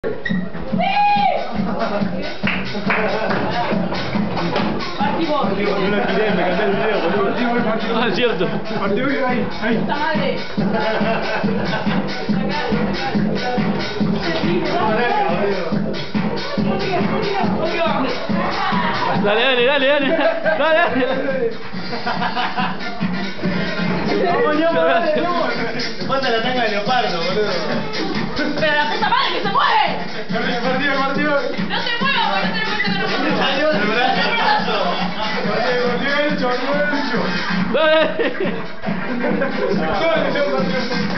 Partimos. No lo tiré, me canté el video, boludo. Ah, es cierto. Partió ahí. ¡Puta madre! Dale, dale, dale, dale. Dale, dale. Falta la tanga de leopardo, boludo. ¡Pero la puta madre que se mueve! Partió. ¡No te muevas, no te muevas! Salió el brazo. Partió el hecho. Dale. Todo el hecho.